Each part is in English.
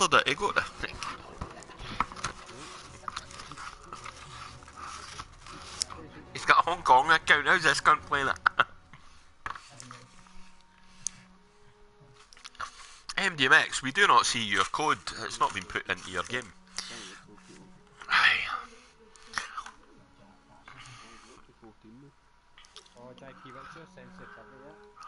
cleared it, he got it. He's got a Hong Kong account, how's this cunt playing it? MDMX, we do not see your code, it's not been put into your game. Aye. Oh, JP, what's your sensitivity?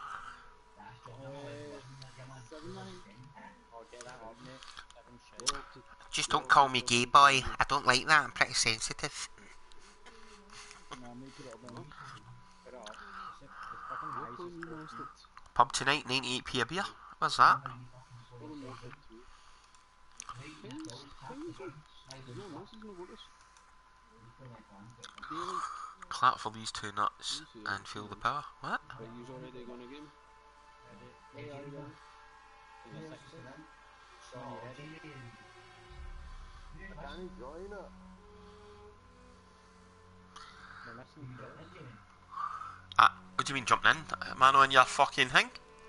I'll get that up, mate. 7 shit. Just don't call me gay boy, I don't like that, I'm pretty sensitive. No, mate, put it up then. Put it up. It's fucking high. Pub tonight, 98p a beer. What's that? Clap for these two nuts and feel the power. What? What do you mean jumping in? Man on your fucking thing?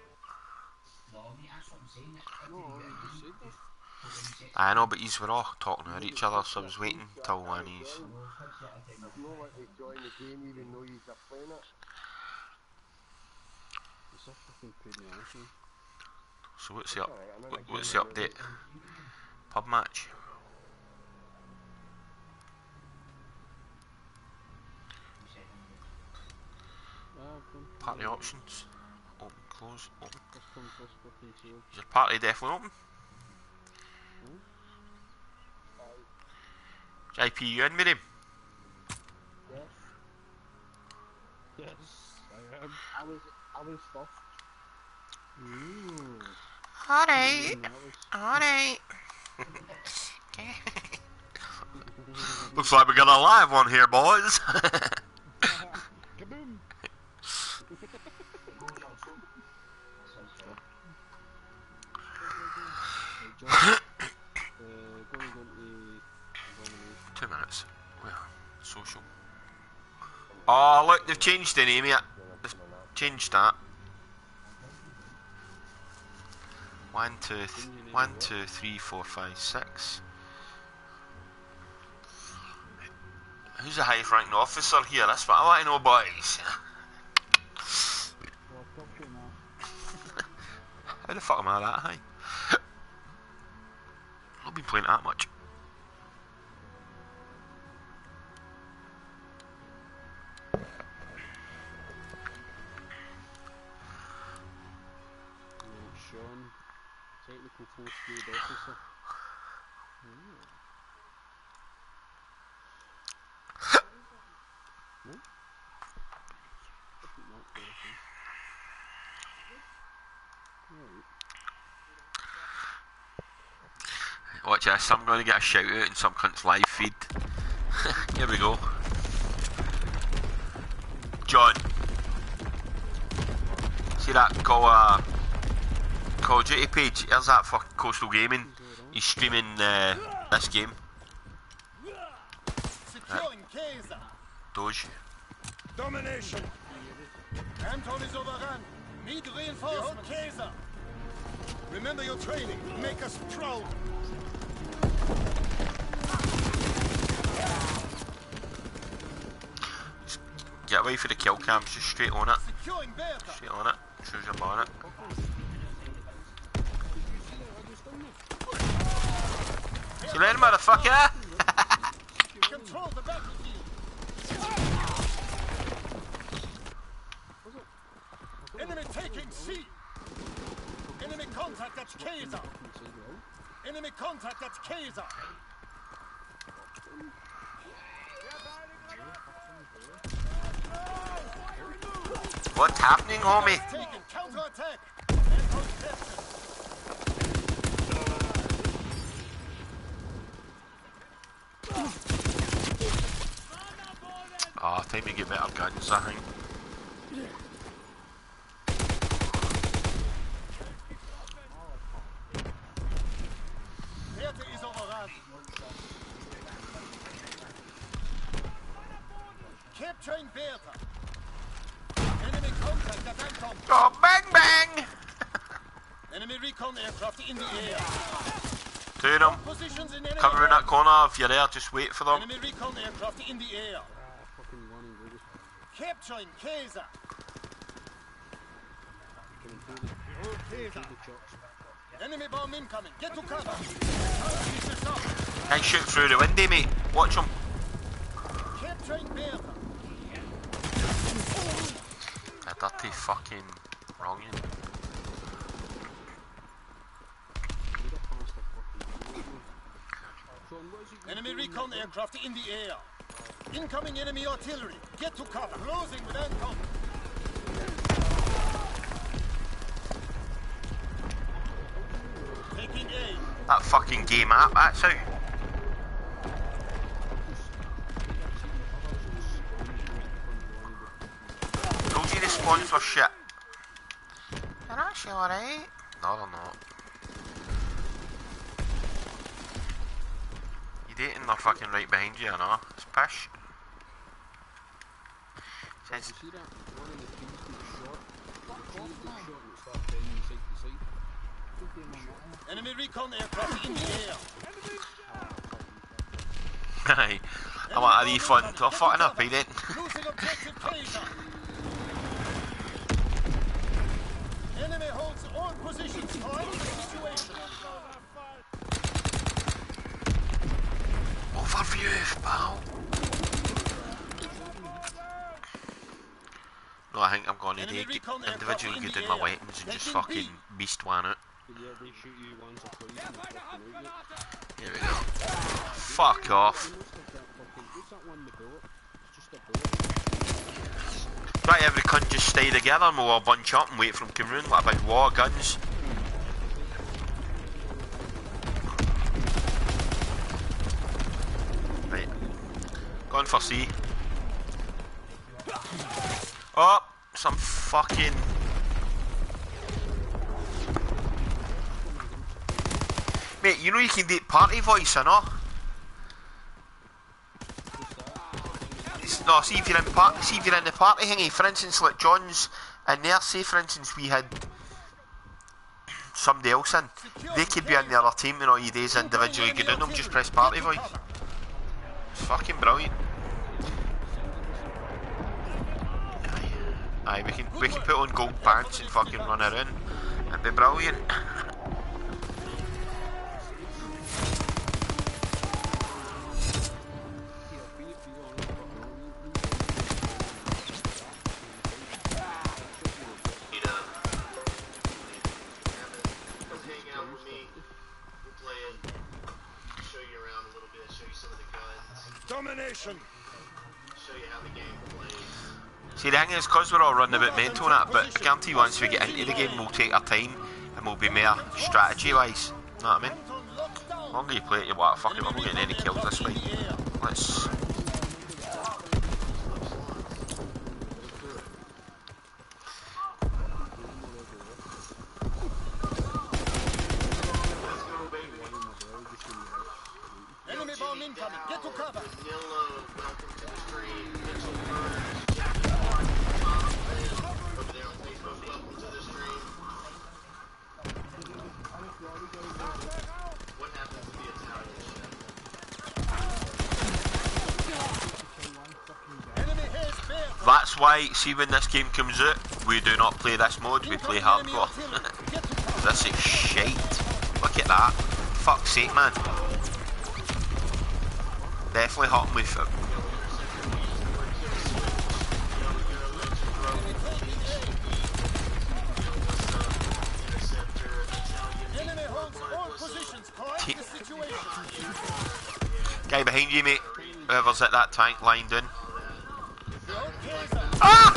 I know, but yous were all talking about each other, so I was waiting till one he's... So what's the update? Pub match? Party options. Open, close, open. Is your party definitely open? JP, you in with him? Yes, I am. I was first. Alright. Alright. Looks like we got a live one here, boys. Kaboom! Two minutes. Where? Social. Oh, look, they've changed the name yet. They've changed that. 1, 2, 3, 4, 5, 6. Who's the highest ranking officer here? That's what I want to know, boys. How the fuck am I that high? I've not been playing that much. Sean, technical full skilled officer. Watch this, I'm going to get a shout out in some cunt's live feed. Here we go. John. See that Call of Duty page? Here's that for Coastal Gaming. He's streaming this game. Doge. Domination. Anton is overrun. Need reinforcement. Kaiser. Remember your training. Make us proud. Get away for the kill cams, just straight on it. Straight on it. Shows you're on it. See you later, motherfucker! Control the battlefield. Enemy taking C. Enemy contact at Kaiser. Enemy contact at Kaiser. What's happening, homie? Counter-attack. Oh, time to get better guns, I think. Is overrun. Capturing Bertha. Enemy contact at Anton. Oh, bang bang! Enemy recon aircraft in the air. Two of them. Positions in enemy Cover in that corner. If you're there, just wait for them. Enemy recon aircraft in the air. Capturing Kaiser. Enemy bomb incoming. Get to cover. Can't shoot through the window, mate. Watch them. Capturing Bertha. A dirty fucking wronging. Enemy recon aircraft in the air. Incoming enemy artillery. Get to cover. Closing with Anton. Taking aim. That fucking game app, that's out. Told you the spawns were shit. They're actually alright. No, they're not. You dating, they're fucking right behind you, I know. It's pish. Says, Enemy recon aircraft in the air. aye. I want a refund. I'll fucking up, I didn't. Losing objective Kaiser. Enemy holds all positions. Time the situation. Overview, pal. No, I think I'm going to individually good in my weapons and just fucking beast one it. Here we go. Fuck off. Right, every cunt just stay together and we'll all bunch up and wait for them to come round like a big war of guns. Right. Going for C. Oh, some fucking... Mate, you know you can do party voice, I know? No, see if you're in the party thingy, for instance, like John's in there, say for instance we had somebody else in, they could be in the other team and all you do is individually go down them, just press party voice. It's fucking brilliant. Aye, we can put on gold pants and fucking run around. It'd be brilliant. Domination. Show you how the game plays. See, the thing is, because we're all running a bit mental on it, but I guarantee once we get into the game, we'll take our time and we'll be more strategy-wise. Know what I mean? The longer you play it, you're like, fuck it, we're not getting any kills this fight. Let's... Enemy bomb incoming. Get to cover. Yellow, welcome to the stream. Mitchell Burns. Over there on Facebook, welcome to the stream. What happens to the Italian ship? Enemy has bear. That's why, see when this game comes out, we do not play this mode, we play hardcore. This is shite. Look at that. Fuck's sake, man. Definitely hot with it. Enemy holds all positions. Correct the situation. Guy behind you, mate. Whoever's at that tank lined in. Kaiser. Ah!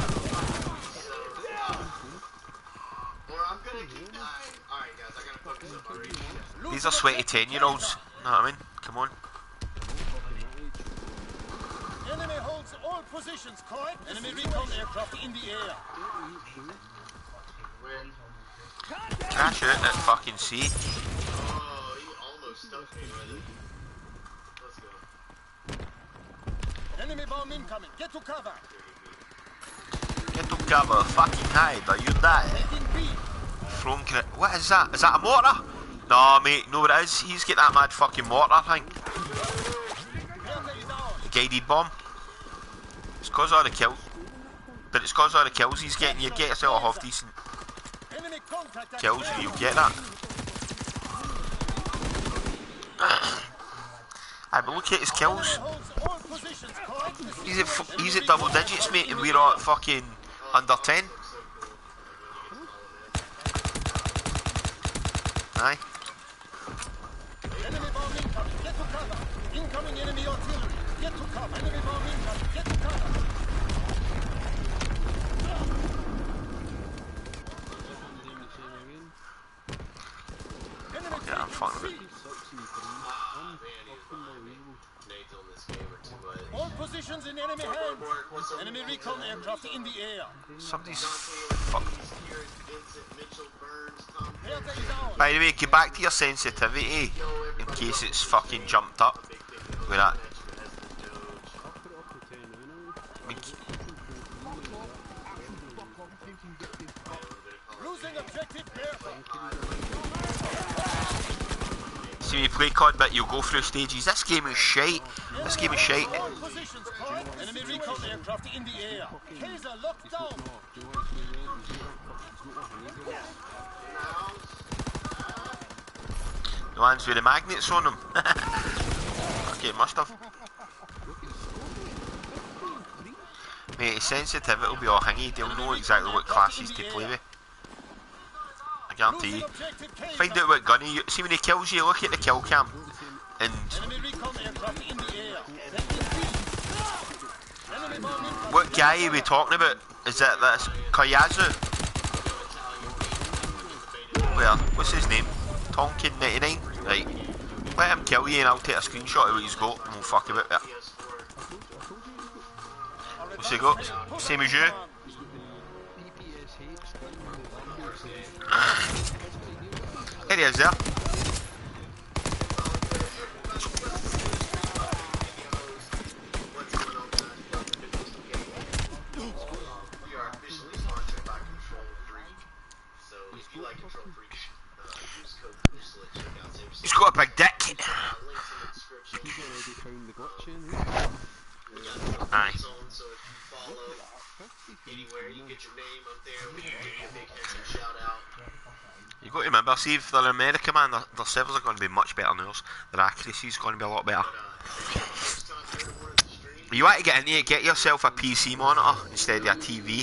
Or I'm gonna keep dying. Alright guys, I gotta focus up already. These are sweaty 10-year-olds. Know what I mean? Come on. Enemy holds all positions. Correct. Enemy recon aircraft in the air. When? Crash out at fucking sea. Oh, he almost stuck me with it. Let's go. Enemy bomb incoming. Get to cover. Get to cover. Fucking hide or you die. Taking B. What is that? Is that a mortar? No, mate, no, what it is, he's got that mad fucking mortar, I think. The guided bomb. It's cause of the kill. But it's cause of the kills he's getting. You get yourself a half decent kills and you'll get that. Aye, but look at his kills. He's at double digits, mate, and we're all at fucking under 10. Aye. Enemy bomb incoming. Get to cover. Incoming enemy artillery. Get to cover. Enemy bomb incoming. Get to cover. Okay, I'm fucking with it. All positions in enemy hands. Enemy recon aircraft in the air. Somebody's fucking... Delta is ours. By the way, get back to your sensitivity in case it's fucking jumped up with that. Losing objective Bertha. See me play COD, but you'll go through stages. This game is shite. This game is shite. All positions called. Enemy recon aircraft in the air. Kaiser locked down. The ones with the magnets on them. Okay, must have. Mate, his sensitivity will be all hingy. They'll know exactly what classes to play with. I guarantee you. Find out what gun he... See when he kills you, look at the kill cam. And... what guy are we talking about? Is that this Kayazu? Where? What's his name? Tonkin99? Right. Let him kill you and I'll take a screenshot of what he's got and we'll fuck about it. What's he got? Same as you? There he is there. He's got a big dick. Aye. You got to remember, see if they're in America, man, their servers are going to be much better than ours. Their accuracy is going to be a lot better. You want to get into it, get yourself a PC monitor instead of a TV.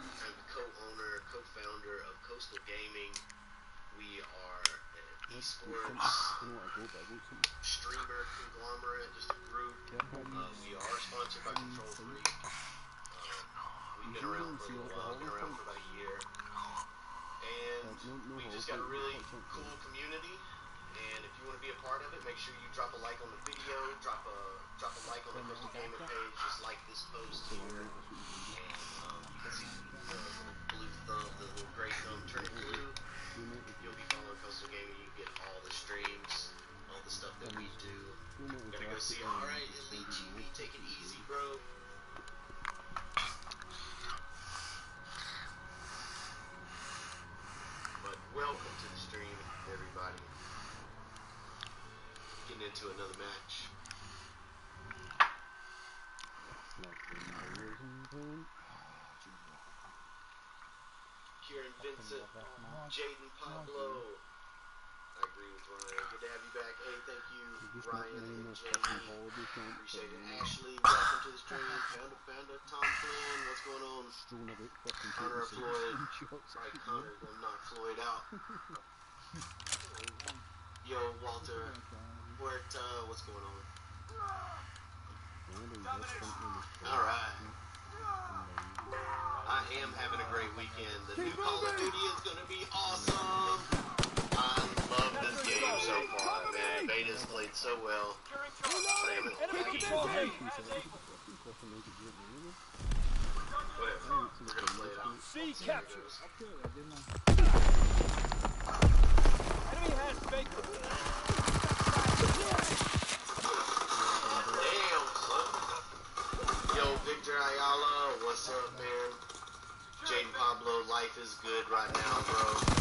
Streamer conglomerate, just a group. We are sponsored by Control Freak. We've been around for a little while, been around for about a year. And we just got a really cool community. And if you want to be a part of it, make sure you drop a like on the video, drop a like on the Coastal Gamer page, just like this post here. And you can see the little blue thumb, the little gray thumb turning blue. You'll be following Coastal Gaming, you get all the streams, all the stuff that we do. Gotta go see Alright Elite TV, take it easy, bro. But welcome to the stream, everybody. Getting into another match. Kieran Vincent, Jaden Pablo. I agree with Ryan. Good to have you back. Hey, thank you, Ryan and Jamie. Appreciate it. Ashley, welcome to the stream. Panda, Tom Flynn, what's going on? Connor Floyd. Right, Connor, gonna knock Floyd out. Yo, Walter, what's going on? Alright. I am having a great weekend. The new Call of Duty is going to be awesome. I love this game so far, man. Beta's played so well. Whatever. We're going to play it out. C captured. Enemy has Baker. Damn, son. Yo, Victor Ayala, what's up, man? Jaden Pablo, life is good right now, bro.